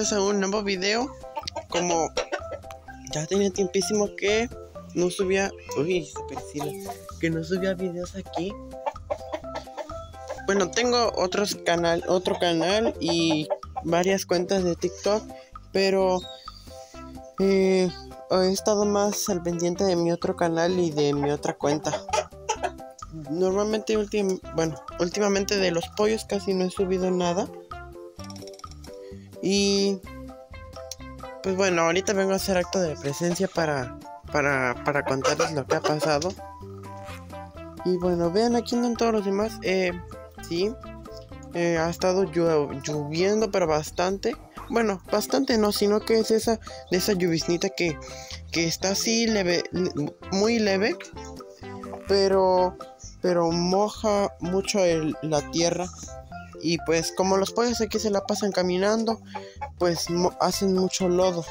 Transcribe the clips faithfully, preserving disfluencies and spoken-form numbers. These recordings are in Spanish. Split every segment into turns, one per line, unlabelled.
bienvenidos a un nuevo video. Como ya tenía tiempísimo que no subía, uy, que no subía videos aquí. Bueno, tengo otros canal, otro canal y varias cuentas de TikTok, pero eh, he estado más al pendiente de mi otro canal y de mi otra cuenta. Normalmente, ultim bueno, últimamente de los pollos casi no he subido nada. Y pues bueno, ahorita vengo a hacer acto de presencia para, para, para contarles lo que ha pasado. Y bueno, vean, aquí andan todos los demás. Eh, sí, eh, ha estado lloviendo, pero bastante. Bueno, bastante no, sino que es esa, de esa lluviznita que, que está así leve, muy leve. Pero, pero moja mucho el, la tierra. Y pues como los pollos aquí se la pasan caminando, pues hacen mucho lodo.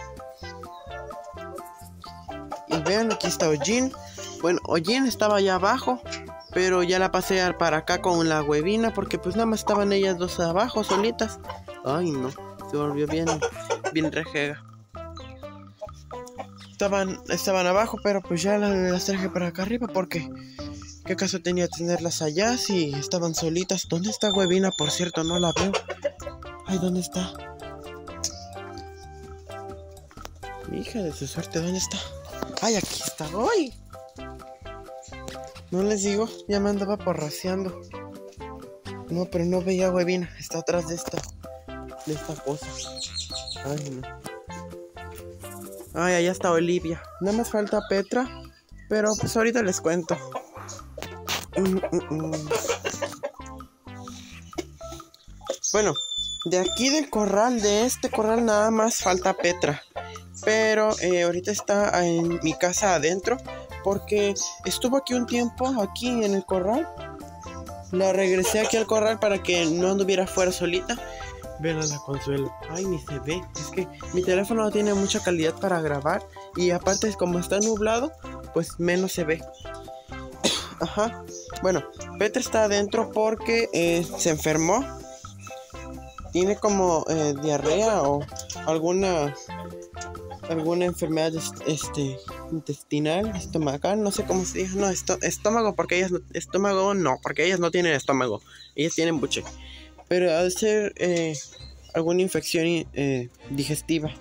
Y vean, aquí está Ojin. Bueno, Ojin estaba allá abajo, pero ya la pasé para acá con la huevina, porque pues nada más estaban ellas dos abajo, solitas. Ay no, se volvió bien, bien rejega. Estaban, estaban abajo, pero pues ya las, las traje para acá arriba, porque ¿qué caso tenía tenerlas allá si estaban solitas? ¿Dónde está huevina? Por cierto, no la veo. Ay, ¿dónde está? Hija de su suerte, ¿dónde está? Ay, aquí está. ¡Ay! No les digo, ya me andaba porraseando. No, pero no veía huevina. Está atrás de esta, de esta cosa. Ay, no. Ay, allá está Olivia. Nada más falta Petra, pero pues ahorita les cuento. Mm, mm, mm. Bueno, de aquí del corral, de este corral nada más falta Petra. Pero eh, ahorita está en mi casa adentro, porque estuvo aquí un tiempo, aquí en el corral. La regresé aquí al corral para que no anduviera fuera solita. Ven a la Consuelo. Ay, ni se ve. Es que mi teléfono no tiene mucha calidad para grabar. Y aparte, como está nublado, pues menos se ve. Ajá. Bueno, Petra está adentro porque eh, se enfermó. Tiene como eh, diarrea o alguna alguna enfermedad este intestinal, estomacal, no sé cómo se dice. No, esto, estómago, porque ellas no, estómago no, porque ellas no tienen estómago. Ellas tienen buche. Pero ha de ser eh, alguna infección eh, digestiva.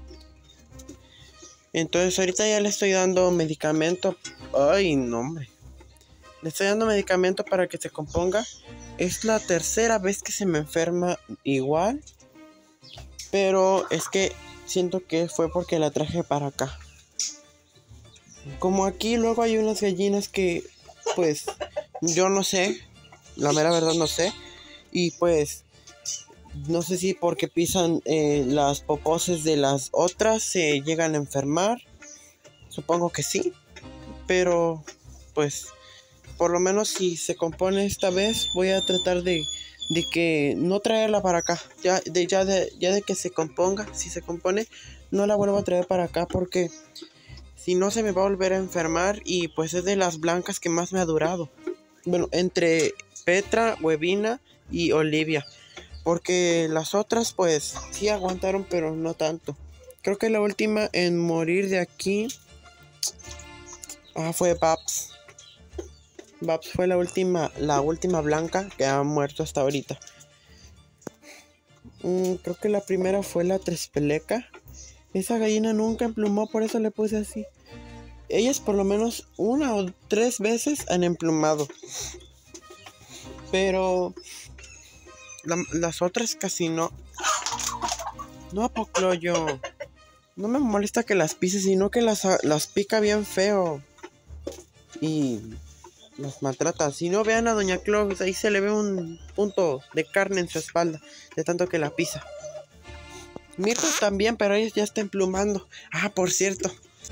Entonces ahorita ya le estoy dando medicamento. Ay, no, hombre. Le estoy dando medicamento para que se componga. Es la tercera vez que se me enferma igual. Pero es que siento que fue porque la traje para acá. Como aquí luego hay unas gallinas que, pues, yo no sé. La mera verdad no sé. Y pues, no sé si porque pisan eh, las poposes de las otras se llegan a enfermar. Supongo que sí. Pero, pues, por lo menos si se compone esta vez, voy a tratar de, de que no traerla para acá. Ya de, ya, de, ya de que se componga, si se compone, no la vuelvo a traer para acá, porque si no se me va a volver a enfermar. Y pues es de las blancas que más me ha durado. Bueno, entre Petra, Huevina y Olivia. Porque las otras pues sí aguantaron, pero no tanto. Creo que la última en morir de aquí ah, fue Babs. Babs fue la última, la última blanca que ha muerto hasta ahorita. Mm, creo que la primera fue la Trespeleca. Esa gallina nunca emplumó, por eso le puse así. Ellas por lo menos una o tres veces han emplumado. Pero la, las otras casi no. No, Pocloyo. No me molesta que las pise, sino que las, las pica bien feo. Y las maltrata. Si no, vean a Doña Claus, ahí se le ve un punto de carne en su espalda, de tanto que la pisa. Mirto también, pero ella ya está emplumando. Ah, por cierto.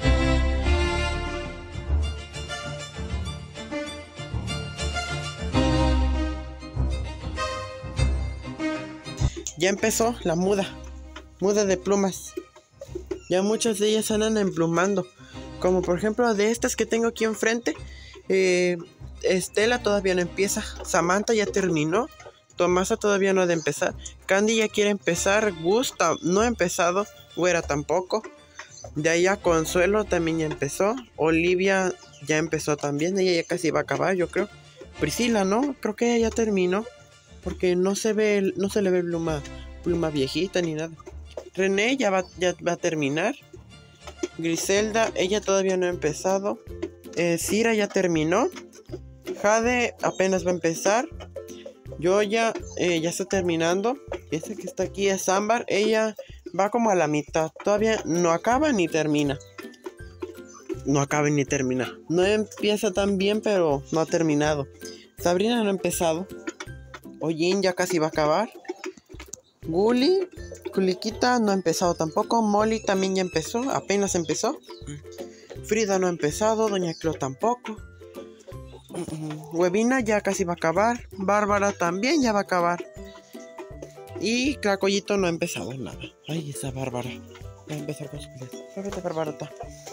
Ya empezó la muda. Muda de plumas. Ya muchas de ellas andan emplumando. Como por ejemplo de estas que tengo aquí enfrente. Eh, Estela todavía no empieza. Samantha ya terminó. Tomasa todavía no ha de empezar. Candy ya quiere empezar. Gusta no ha empezado. Güera tampoco. De ahí a Consuelo también ya empezó. Olivia ya empezó también. Ella ya casi va a acabar, yo creo. Priscila, ¿no? Creo que ella ya terminó. Porque no se ve, no se le ve pluma, pluma viejita ni nada. René ya va, ya va a terminar. Griselda, ella todavía no ha empezado. Eh, Cira ya terminó. Jade apenas va a empezar. Yoya eh, ya está terminando. Esa que está aquí es Ámbar. Ella va como a la mitad. Todavía no acaba ni termina. No acaba ni termina. No empieza tan bien, pero no ha terminado. Sabrina no ha empezado. Oyin ya casi va a acabar. Guli, Guliquita no ha empezado tampoco. Molly también ya empezó. Apenas empezó. Frida no ha empezado. Doña Clo tampoco. Huevina ya casi va a acabar. Bárbara también ya va a acabar. Y Clacoyito no ha empezado nada. Ay, esa Bárbara. Va a empezar con su clase. Vete, Barbarota.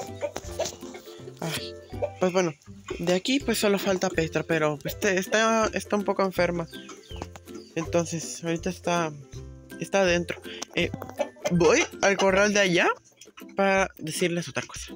Ay, pues bueno. De aquí pues solo falta Petra. Pero este, está, está un poco enferma. Entonces ahorita está Está adentro. eh, Voy al corral de allá para decirles otra cosa.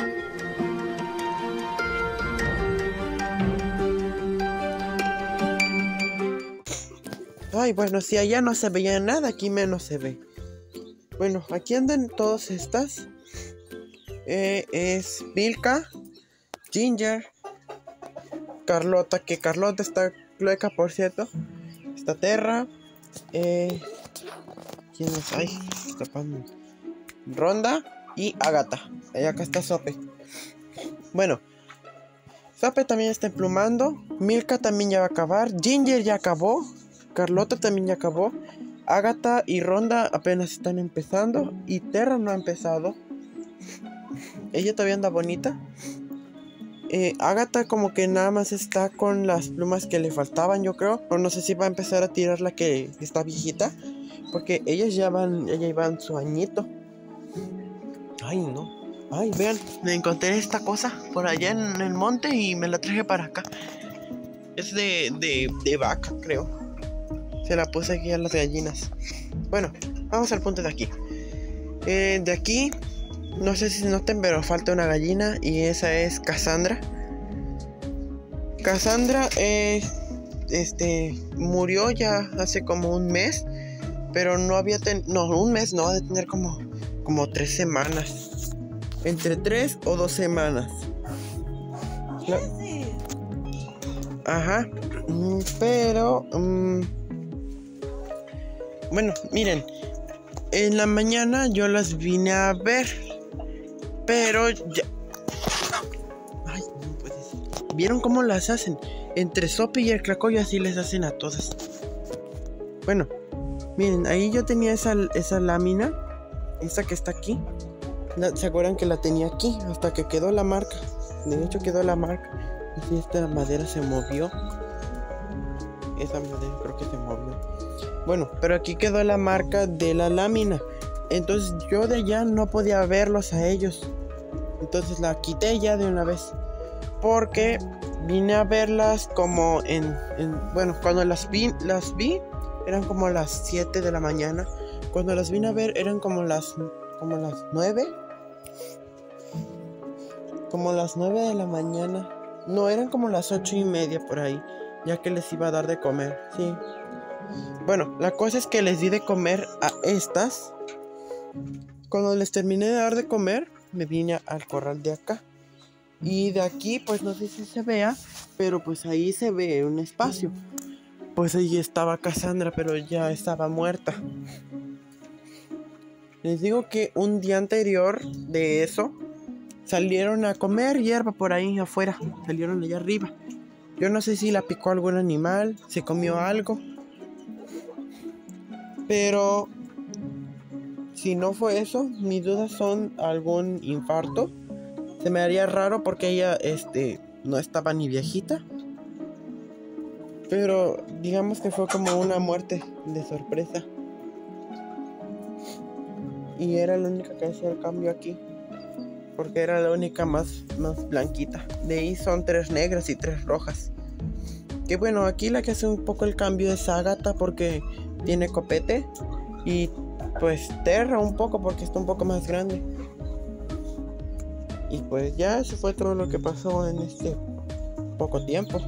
Ay, bueno, si allá no se veía nada, aquí menos se ve. Bueno, aquí andan todas estas. Eh, es Milka, Ginger, Carlota, que Carlota está clueca, por cierto. Está Terra. Eh, ¿Quién es? Ay, tapando. Ronda y Agatha. Y acá está Sope. Bueno, Sope también está emplumando. Milka también ya va a acabar. Ginger ya acabó. Carlota también ya acabó. Agatha y Ronda apenas están empezando. Y Terra no ha empezado. Ella todavía anda bonita. Eh, Agatha como que nada más está con las plumas que le faltaban, yo creo. O no sé si va a empezar a tirar la que está viejita. Porque ellas ya van, ella iban su añito. Ay, no. Ay, vean, me encontré esta cosa por allá en el monte y me la traje para acá. Es de, de, de vaca, creo. Se la puse aquí a las gallinas. Bueno, vamos al punto de aquí. Eh, de aquí, no sé si noten, pero falta una gallina. Y esa es Cassandra. Cassandra eh, este, murió ya hace como un mes. Pero no había tenido... No, un mes no, ha de tener como, como tres semanas. Entre tres o dos semanas. La... Ajá. Pero... Um... Bueno, miren. En la mañana yo las vine a ver. Pero ya... Ay, no puede ser. ¿Vieron cómo las hacen? Entre Sope y el Clacoyo así les hacen a todas. Bueno, miren, ahí yo tenía esa, esa lámina. Esa que está aquí. ¿Se acuerdan que la tenía aquí? Hasta que quedó la marca. De hecho quedó la marca. Y si esta madera se movió. Esa madera creo que se movió. Bueno, pero aquí quedó la marca de la lámina. Entonces yo de allá no podía verlos a ellos. Entonces la quité ya de una vez. Porque vine a verlas como en... en bueno, cuando las vi, las vi eran como las siete de la mañana. Cuando las vine a ver eran como las... como las nueve. Como las nueve de la mañana. No, eran como las ocho y media por ahí. Ya que les iba a dar de comer. Sí. Bueno, la cosa es que les di de comer a estas. Cuando les terminé de dar de comer, me vine al corral de acá. Y de aquí, pues no sé si se vea, pero pues ahí se ve un espacio. Pues ahí estaba Cassandra, pero ya estaba muerta. Les digo que un día anterior de eso, salieron a comer hierba por ahí afuera. Salieron allá arriba. Yo no sé si la picó algún animal, se comió algo. Pero si no fue eso, mis dudas son algún infarto. Se me haría raro porque ella este, no estaba ni viejita. Pero digamos que fue como una muerte de sorpresa. Y era la única que hacía el cambio aquí. Porque era la única más, más blanquita. De ahí son tres negras y tres rojas. Que bueno, aquí la que hace un poco el cambio es Agatha porque tiene copete. Y pues Terra un poco porque está un poco más grande. Y pues ya eso fue todo lo que pasó en este poco tiempo.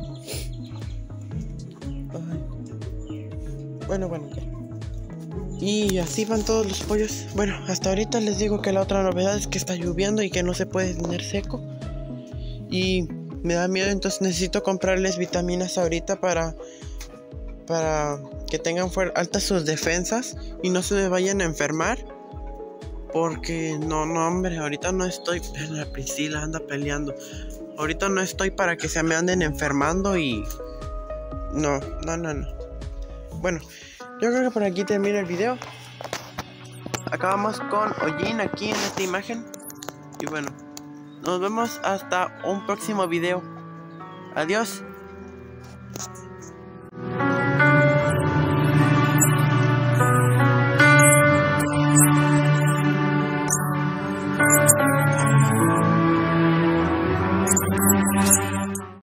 Ay. Bueno, bueno, ya. Y así van todos los pollos. Bueno, hasta ahorita les digo que la otra novedad es que está lloviendo y que no se puede tener seco. Y me da miedo, entonces necesito comprarles vitaminas ahorita para para que tengan altas sus defensas y no se me vayan a enfermar. Porque no, no, hombre, ahorita no estoy. La Priscila anda peleando. Ahorita no estoy para que se me anden enfermando y no, no, no, no. Bueno, yo creo que por aquí termina el video. Acabamos con Hollín aquí en esta imagen. Y bueno, nos vemos hasta un próximo video. Adiós.